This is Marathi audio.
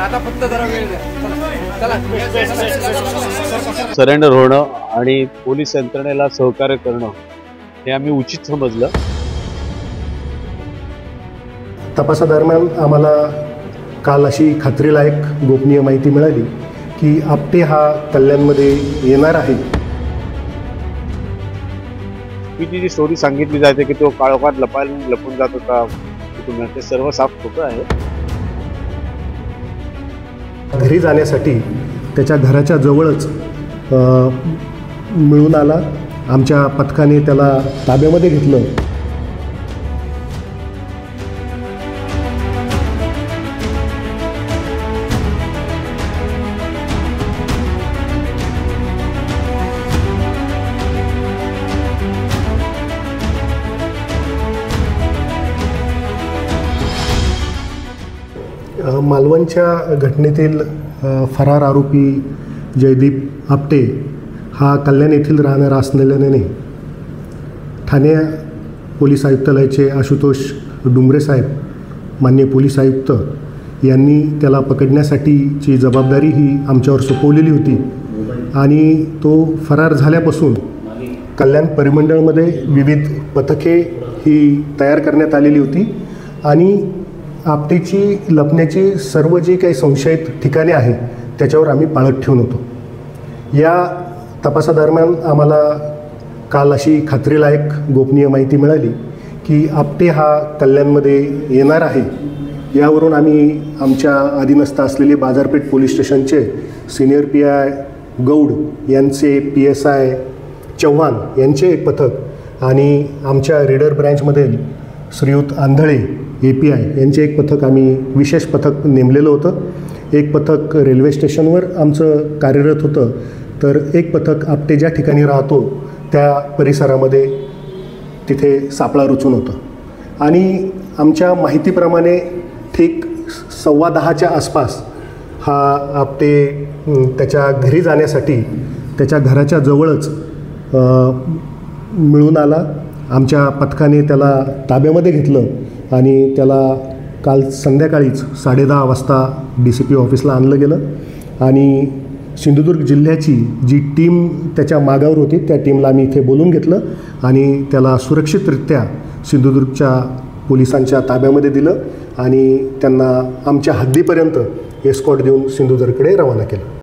आता फक्त जरा वेळ द्या. चला सरेंडर होणं आणि पोलीस यंत्रणेला सहकार्य करणं हे आम्ही उचित समजलं. तपासादरम्यान आम्हाला काल अशी खात्रीलायक गोपनीय माहिती मिळाली की आपटे हा कल्याणमध्ये येणार आहे. ती जी स्टोरी सांगितली जाते की तो काळोखात लपून जात होता, ते सर्व साफ खोटं आहे. घरी जाण्यासाठी त्याच्या घराच्या जवळच मिळून आला. आमच्या पथकाने त्याला ताब्यामध्ये घेतलं. मालवणच्या घटनेतील फरार आरोपी जयदीप आपटे हा कल्याण येथील राहणारा असलेल्याने ठाणे पोलीस आयुक्तालयाचे आशुतोष डुंबरे साहेब, माननीय पोलीस आयुक्त यांनी त्याला पकडण्यासाठीची जबाबदारी ही आमच्यावर सोपवलेली होती. आणि तो फरार झाल्यापासून कल्याण परिमंडळमध्ये विविध पथके ही तयार करण्यात आलेली होती आणि आपटेची लपण्याची सर्व जी काही संशयित ठिकाणे आहेत त्याच्यावर आम्ही पाळत ठेवून होतो. या तपासादरम्यान आम्हाला काल अशी खात्रीलायक गोपनीय माहिती मिळाली की आपटे हा कल्याणमध्ये येणार आहे. यावरून आम्ही आमच्या अधीनस्थ असलेले बाजारपेठ पोलीस स्टेशनचे सिनियर PI गौड यांचे PSI चव्हाण यांचे एक पथक आणि आमच्या रीडर ब्रँचमधील श्रीयुत आंधळे API यांचे एक पथक आम्ही विशेष पथक नेमलेलं होतं. एक पथक रेल्वे स्टेशनवर आमचं कार्यरत होतं, तर एक पथक आपटे ज्या ठिकाणी राहतो त्या परिसरामध्ये तिथे सापळा रचून होतं. आणि आमच्या माहितीप्रमाणे ठीक 10:15च्या आसपास हा आपटे त्याच्या घरी जाण्यासाठी त्याच्या घराच्या जवळच मिळून आला. आमच्या पथकाने त्याला ताब्यामध्ये घेतलं आणि त्याला काल संध्याकाळीच 10:30 वाजता DCP ऑफिसला आणलं गेलं. आणि सिंधुदुर्ग जिल्ह्याची जी टीम त्याच्या मागावर होती त्या टीमला आम्ही इथे बोलून घेतलं आणि त्याला सुरक्षितरित्या सिंधुदुर्गच्या पोलिसांच्या ताब्यामध्ये दिलं आणि त्यांना आमच्या हद्दीपर्यंत एस्कॉर्ट देऊन सिंधुदुर्गकडे रवाना केलं.